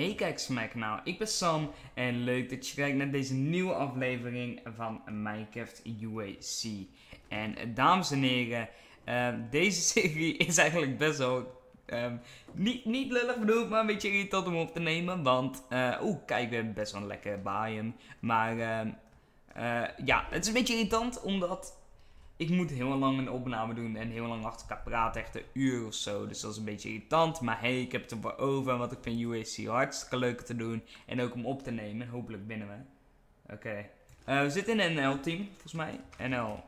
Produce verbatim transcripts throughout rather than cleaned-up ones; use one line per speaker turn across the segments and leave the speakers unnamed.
Hey kijkers van mijn kanaal, ik ben Sam en leuk dat je kijkt naar deze nieuwe aflevering van Minecraft U A C. En uh, dames en heren, uh, deze serie is eigenlijk best wel um, niet, niet lullig bedoeld, maar een beetje irritant om op te nemen. Want, uh, oeh kijk, we hebben best wel een lekker biome. Maar uh, uh, ja, het is een beetje irritant omdat ik moet heel lang een opname doen en heel lang achter elkaar praten, echt een uur of zo. Dus dat is een beetje irritant. Maar hey, ik heb het ervoor over, want ik vind U A C hartstikke leuk te doen. En ook om op te nemen. Hopelijk binnen we. Oké. Okay. Uh, we zitten in een N L-team, volgens mij. N L.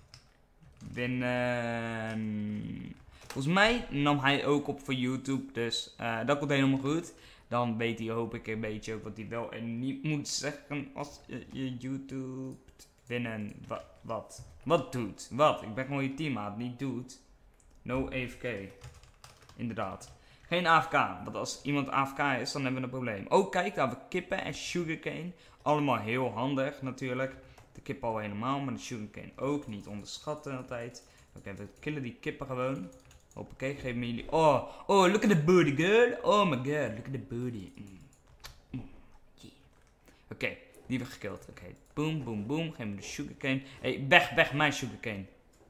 Binnen. Volgens mij nam hij ook op voor YouTube. Dus uh, dat komt helemaal goed. Dan weet hij, hoop ik, een beetje ook wat hij wel en niet moet zeggen als je, je YouTube binnen wat, wat, wat doet. Wat? Ik ben gewoon je teammaat, niet doet. No A F K. Inderdaad. Geen A F K, want als iemand A F K is, dan hebben we een probleem. Oh, kijk, daar hebben we kippen en sugarcane. Allemaal heel handig natuurlijk. De kippen al helemaal, maar de sugarcane ook. Niet onderschatten altijd. Oké, we killen die kippen gewoon. Hoppakee, geef me jullie. Oh, oh, look at the booty, girl. Oh my god, look at the booty. Mm. Mm. Yeah. Oké, okay, die hebben we gekild. Oké, okay. Boom, boom, boom. Geef me de sugarcane. Hé, hey, weg, weg, mijn sugarcane.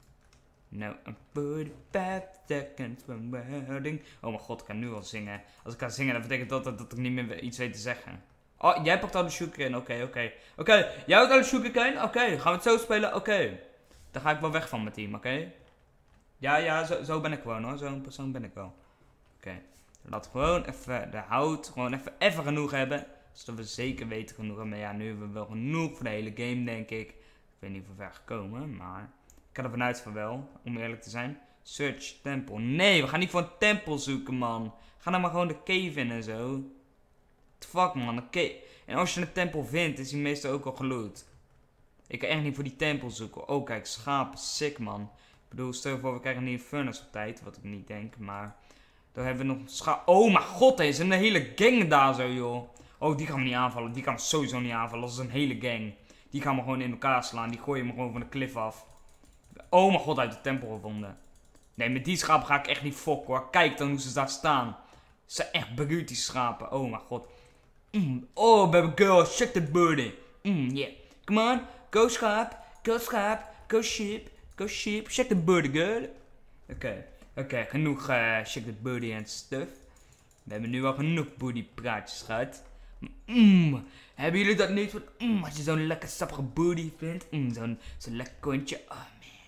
No, I'm forty-five seconds from wedding. Oh mijn god, ik kan nu al zingen. Als ik ga zingen, dan betekent dat dat ik niet meer iets weet te zeggen. Oh, jij pakt al de sugarcane. Oké, okay, oké. Okay. Oké, okay, jij houdt al de sugarcane? Oké, okay. Gaan we het zo spelen? Oké. Okay. Dan ga ik wel weg van mijn team, oké? Okay? Ja, ja, zo, zo ben ik gewoon hoor. Zo'n persoon ben ik wel. Oké. Okay. Laat gewoon even de hout, gewoon even, even genoeg hebben. Zodat we zeker weten genoeg hebben. Maar ja, nu hebben we wel genoeg voor de hele game, denk ik. Ik weet niet of we ver gekomen, maar ik ga er vanuit van wel, om eerlijk te zijn. Search tempel. Nee, we gaan niet voor een tempel zoeken, man. Ga nou maar gewoon de cave in en zo. What the fuck, man. Een cave. En als je een tempel vindt, is die meestal ook al geloot. Ik kan echt niet voor die tempel zoeken. Oh, kijk, schapen. Sick, man. Ik bedoel, stel je voor, we krijgen niet een furnace op tijd. Wat ik niet denk, maar dan hebben we nog schaap. Oh, mijn god, er is een hele gang daar zo, joh. Oh, die gaan we niet aanvallen. Die gaan we sowieso niet aanvallen. Dat is een hele gang. Die gaan we gewoon in elkaar slaan. Die gooien me gewoon van de klif af. Oh mijn god, uit de tempel gevonden. Nee, met die schapen ga ik echt niet fokken hoor. Kijk dan hoe ze daar staan. Ze zijn echt bruut, die schapen. Oh mijn god. Mm. Oh, baby girl, check the booty. Mm, yeah. Come on, go schaap. Go schaap. Go sheep. Go sheep. Check the booty, girl. Oké, okay. oké. Okay. Genoeg uh, check the booty en stuff. We hebben nu al genoeg booty praatjes gehad. Mm. Hebben jullie dat niet? Mm, als je zo'n lekker sappige booty vindt. Mm, zo'n zo lekker kontje. Oh,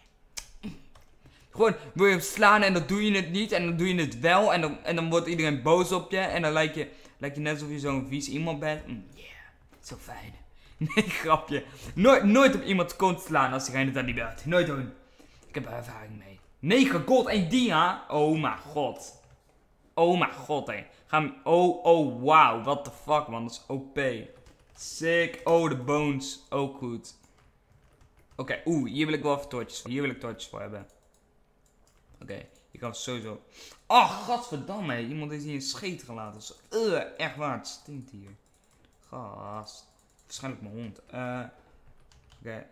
gewoon, wil je hem slaan en dan doe je het niet en dan doe je het wel en dan, en dan wordt iedereen boos op je en dan lijkt je, lijkt je net alsof je zo'n vies iemand bent. Mm, yeah, zo fijn. Nee, grapje. Nooit, nooit op iemand kont slaan als diegene dat niet wilt. Nooit doen. Ik heb er ervaring mee. negen gold en dia. Oh mijn god. Oh mijn god, hé. Ga hem, oh, oh, wow. What the fuck, man. Dat is O P. Sick. Oh, de bones. Ook goed. Oké, okay, oeh, hier wil ik wel even torches voor. Hier wil ik torches voor hebben. Oké, okay, je kan sowieso. Oh, godverdamme. Iemand heeft hier een scheet gelaten. Zo, uh, echt waar, het stinkt hier. Gast. Waarschijnlijk mijn hond. Uh, Oké. Okay.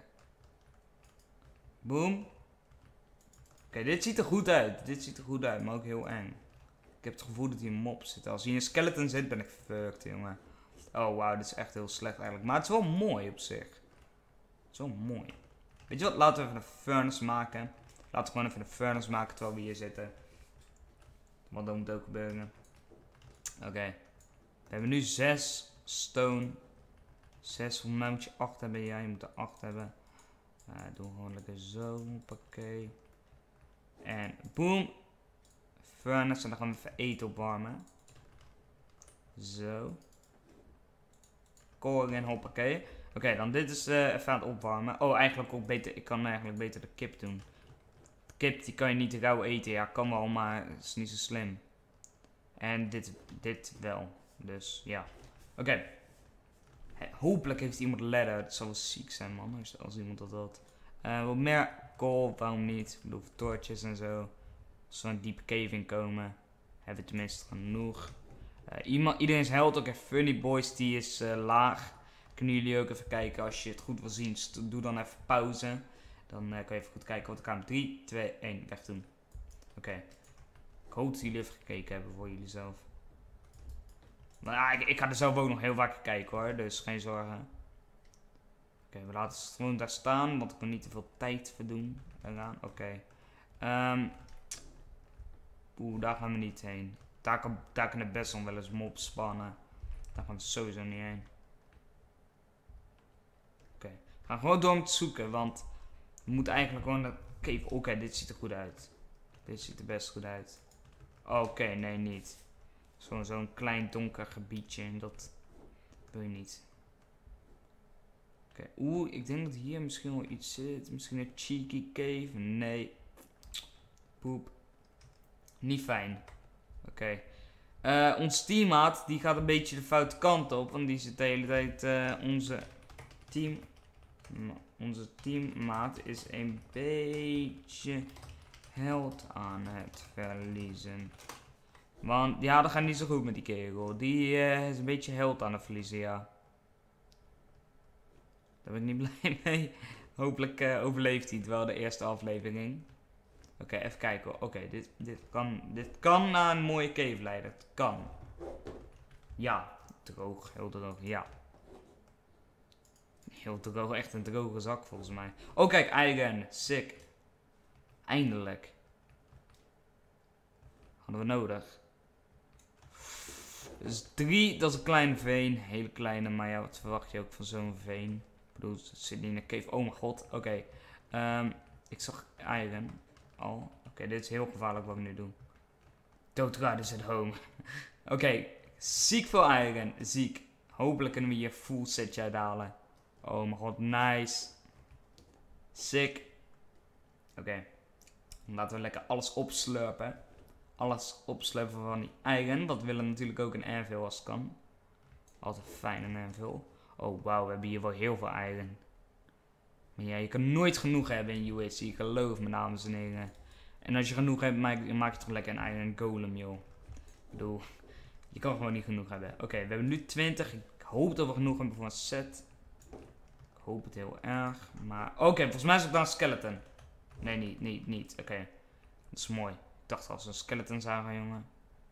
Boom. Oké, okay, dit ziet er goed uit. Dit ziet er goed uit, maar ook heel eng. Ik heb het gevoel dat hier een mop zit. Als hier een skeleton zit, ben ik fucked, jongen. Oh, wauw, dit is echt heel slecht eigenlijk. Maar het is wel mooi op zich. Het is wel mooi. Weet je wat? Laten we even een furnace maken. Laten we gewoon even een furnace maken terwijl we hier zitten. Want dat moet ook gebeuren. Oké. Okay. We hebben nu zes stone. zes, voor mij moet je acht hebben. Ja, je moet er acht hebben. Uh, doen we gewoon lekker zo. Hoppakee. En boom. Furnace. En dan gaan we even eten opwarmen. Zo. Koren en hoppakee. Oké, okay, dan dit is uh, even aan het opwarmen. Oh, eigenlijk ook beter. Ik kan eigenlijk beter de kip doen. De kip die kan je niet rauw eten. Ja, kan wel, maar het is niet zo slim. En dit, dit wel. Dus ja. Oké. Okay. Hey, hopelijk heeft iemand ladder. Het zal wel ziek zijn, man. Als, als iemand dat had. Uh, wat meer kool, waarom niet? Ik bedoel, torches en zo. Als we een diepe cave in komen, hebben we tenminste genoeg. Uh, iemand, iedereen's held, ook even Funny Boys, die is uh, laag. Kunnen jullie ook even kijken als je het goed wil zien. Doe dan even pauze. Dan uh, kan je even goed kijken wat ik aan drie, twee, één weg doen. Oké. Okay. Ik hoop dat jullie even gekeken hebben voor jullie zelf. Maar ja, ik, ik ga er zelf ook nog heel vaak kijken hoor, dus geen zorgen. Oké, okay, we laten het gewoon daar staan, want ik wil niet te veel tijd verdoen. Oké. Okay. Um, Oeh, daar gaan we niet heen. Daar, kan, daar kunnen best wel wel eens mobs spannen. Daar gaan we sowieso niet heen. Oké, okay. We gaan gewoon door om te zoeken, want we moeten eigenlijk gewoon dat cave. Oké, okay, dit ziet er goed uit. Dit ziet er best goed uit. Oké, okay, nee, niet. Zo'n zo'n klein donker gebiedje en dat wil je niet. Oké, okay. Oeh, ik denk dat hier misschien wel iets zit. Misschien een cheeky cave. Nee. Poep. Niet fijn. Oké. Okay. Uh, ons teammaat die gaat een beetje de foute kant op. Want die zit de hele tijd. Uh, onze team. Onze teammaat is een beetje held aan het verliezen. Want ja, dat gaat niet zo goed met die kerel. Die uh, is een beetje held aan het verliezen, ja. Daar ben ik niet blij mee. Hopelijk uh, overleeft hij het wel de eerste aflevering. Oké, okay, even kijken. Oké, okay, dit, dit, kan, dit kan naar een mooie cave leiden. Het kan. Ja, droog, heel droog, ja. Heel droog, echt een droge zak volgens mij. Oh kijk, eigen, sick. Eindelijk. Hadden we nodig. Dus drie, dat is een kleine veen. Hele kleine, maar ja, wat verwacht je ook van zo'n veen? Ik bedoel, het zit niet in een cave. Oh mijn god, oké. Okay. Um, ik zag eigen al. Oké, okay, dit is heel gevaarlijk wat ik nu doe. Don't riders at home. Oké, okay. Ziek veel eigen, ziek. Hopelijk kunnen we hier full setje uithalen. Oh mijn god, nice. Sick. Oké. Okay. Laten we lekker alles opslurpen. Alles opslurpen van die eigen. Dat willen natuurlijk ook een anvil als het kan. Altijd fijn een anvil. Oh wauw, we hebben hier wel heel veel eigen. Maar ja, je kan nooit genoeg hebben in U A C. Geloof me, dames en heren. En als je genoeg hebt, maak, maak je toch lekker een eigen golem, joh. Ik bedoel, je kan gewoon niet genoeg hebben. Oké, okay, we hebben nu twintig. Ik hoop dat we genoeg hebben voor een set. Ik hoop het heel erg. Maar oké, okay, volgens mij is het dan een skeleton. Nee, niet, niet, niet. Oké, okay. Dat is mooi. Ik dacht als we een skeleton zagen, jongen.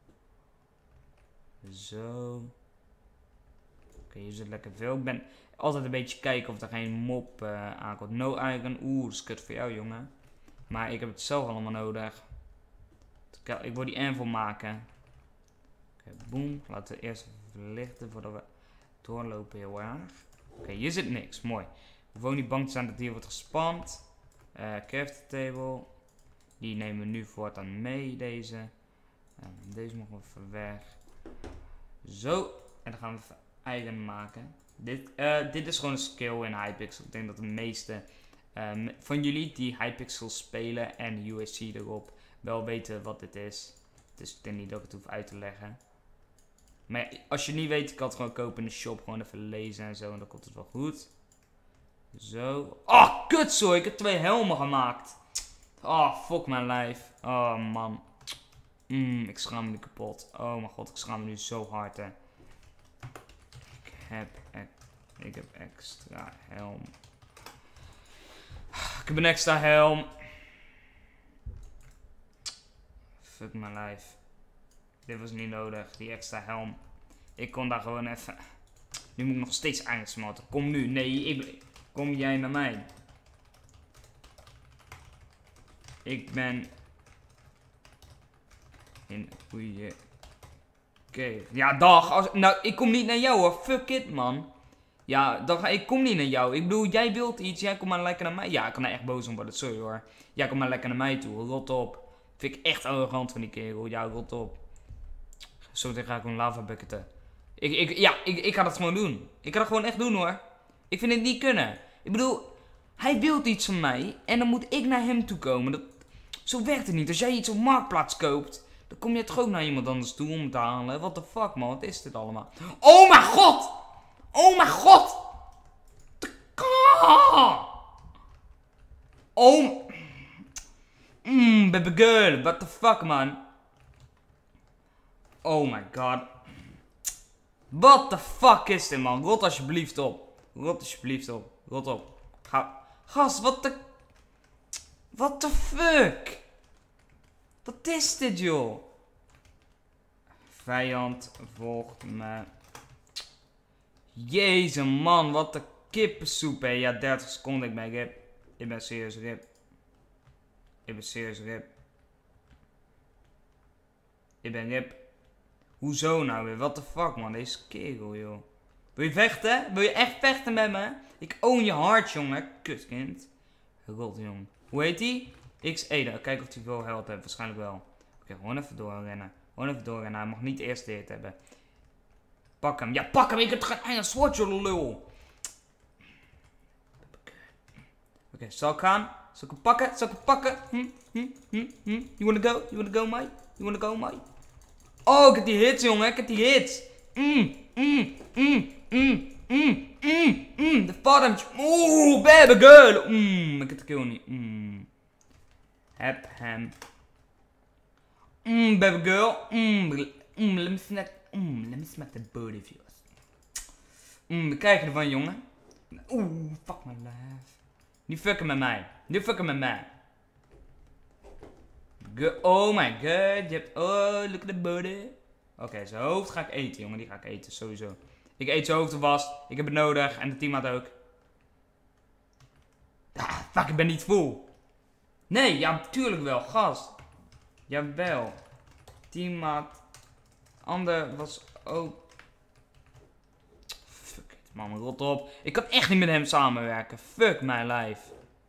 Zo. Oké, okay, hier zit lekker veel. Ik ben altijd een beetje kijken of er geen mob uh, aankomt. No eigen. Oeh, dat is kut voor jou, jongen. Maar ik heb het zelf allemaal nodig. Ik wil die anvil maken. Oké, okay, boom. Laten we eerst even verlichten voordat we doorlopen heel erg. Oké, okay, hier zit niks. Mooi. We hoeven niet bang te zijn dat hier wordt gespand. Uh, crafting table. Die nemen we nu voortaan mee, deze. Uh, deze mogen we even weg. Zo. En dan gaan we even eigen maken. Dit, uh, dit is gewoon een skill in Hypixel. Ik denk dat de meeste um, van jullie die Hypixel spelen en U A C erop wel weten wat dit is. Dus ik denk niet dat ik het hoef uit te leggen. Maar ja, als je het niet weet, ik kan het gewoon kopen in de shop. Gewoon even lezen en zo. En dan komt het wel goed. Zo. Oh, kut zo. Ik heb twee helmen gemaakt. Oh, fuck mijn lijf. Oh, man. Mm, ik schaam me nu kapot. Oh mijn god, ik schaam me nu zo hard, hè. Ik heb, ik heb extra helm. Ik heb een extra helm. Fuck mijn lijf. Dit was niet nodig, die extra helm. Ik kon daar gewoon even... Nu moet ik nog steeds aangesmelten. Kom nu. Nee, ik... Kom jij naar mij. Ik ben... In een goede cave. Ja, dag. Als... Nou, ik kom niet naar jou hoor. Fuck it, man. Ja, dag. Ik kom niet naar jou. Ik bedoel, jij wilt iets. Jij komt maar lekker naar mij. Ja, ik kan er echt boos om worden. Sorry hoor. Jij komt maar lekker naar mij toe. Rot op. Vind ik echt arrogant van die kerel. Ja, rot op. Zo ga ik een lava bucketen. Ik, ik, ja, ik, ik ga dat gewoon doen. Ik ga dat gewoon echt doen hoor. Ik vind het niet kunnen. Ik bedoel, hij wil iets van mij. En dan moet ik naar hem toe komen. Dat, zo werkt het niet. Als jij iets op Marktplaats koopt, dan kom je toch ook naar iemand anders toe om te halen. What the fuck man, wat is dit allemaal? Oh mijn god! Oh mijn god! Oh... Mmm, baby girl, what the fuck man? Oh my god. What the fuck is dit man? Rot alsjeblieft op. Rot alsjeblieft op. Rot op. Ga. Gast, wat de... What the fuck? Wat is dit joh? Vijand volgt me. Jezus man, wat een kippensoep hè. Ja, dertig seconden, ik ben rip. Ik ben serieus rip. Ik ben serieus rip. Ik ben rip. Hoezo nou weer? What the fuck man, deze kerel joh. Wil je vechten? Wil je echt vechten met me? Ik own je hart jongen, kutkind. God jong. Hoe heet die? X Eda. Kijken of hij veel geld heeft, waarschijnlijk wel. Oké, okay, gewoon even doorrennen. Gewoon even doorrennen, hij mag niet eerst de hit hebben. Pak hem. Ja, pak hem. Ik heb geen eigen sword, joh, lul. Oké, okay, zal ik gaan? Zal ik hem pakken? Zal ik hem pakken? Hm? Hm? Hm? Hm? You wanna go? You wanna go, mate? You wanna go, mate? Oh, ik heb die hits, jongen. Ik heb die hits. Mm, mm, mm, mm, mm, mm, mm. De bottom. Oeh, baby girl. Mm, ik heb de kill niet. Mm. Heb hem. Mm, baby girl. Mm, mm, let me snack. Mm, let me smack the bird of yours. Mm, we kijken ervan, jongen. Oeh, fuck my life. Nu fucken met mij. Nu fucken met mij. Go oh my god. Je hebt... Oh, look at the body. Oké, okay, zijn hoofd ga ik eten, jongen. Die ga ik eten, sowieso. Ik eet zijn hoofd alvast. Ik heb het nodig. En de teammaat ook. Ah, fuck, ik ben niet full. Nee, ja, tuurlijk wel. Gast. Jawel. Teammaat. Ander was ook... Fuck it, man. Rot op. Ik kan echt niet met hem samenwerken. Fuck mijn life.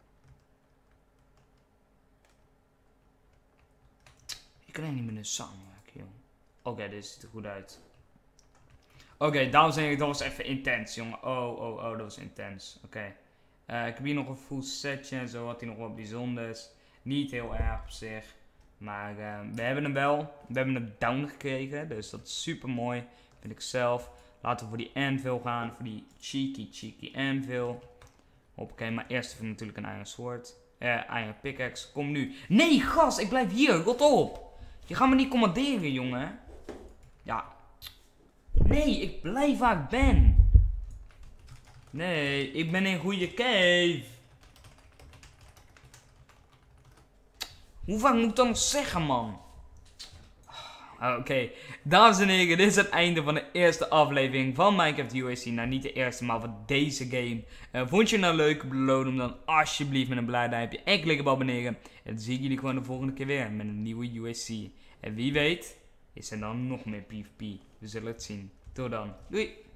Ik kan echt niet met hem samenwerken, joh. Oké, okay, dit ziet er goed uit. Oké, okay, dames en heren, dat was even intens, jongen. Oh, oh, oh, dat was intens. Oké. Okay. Uh, ik heb hier nog een full setje en zo, had hij nog wat bijzonders. Niet heel erg op zich. Maar uh, we hebben hem wel. We hebben hem down gekregen, dus dat is super mooi. Vind ik zelf. Laten we voor die anvil gaan, voor die cheeky, cheeky anvil. Oké, maar eerst even natuurlijk een iron sword. Eh, uh, iron pickaxe. Kom nu. Nee, gast, ik blijf hier. Rot op. Je gaat me niet commanderen, jongen. Ja. Nee, ik blijf waar ik ben. Nee, ik ben in goede cave. Hoe vaak moet ik dat nog zeggen, man? Oké, okay. Dames en heren, dit is het einde van de eerste aflevering van Minecraft U A C. Nou, niet de eerste, maar van deze game. Uh, vond je het nou leuk? Beloon hem dan alsjeblieft met een blauw duimpje en klik op abonneren. En dan zie ik jullie gewoon de volgende keer weer met een nieuwe U A C. En wie weet, is er dan nog meer PvP. We zullen het zien. Tot dan. Doei!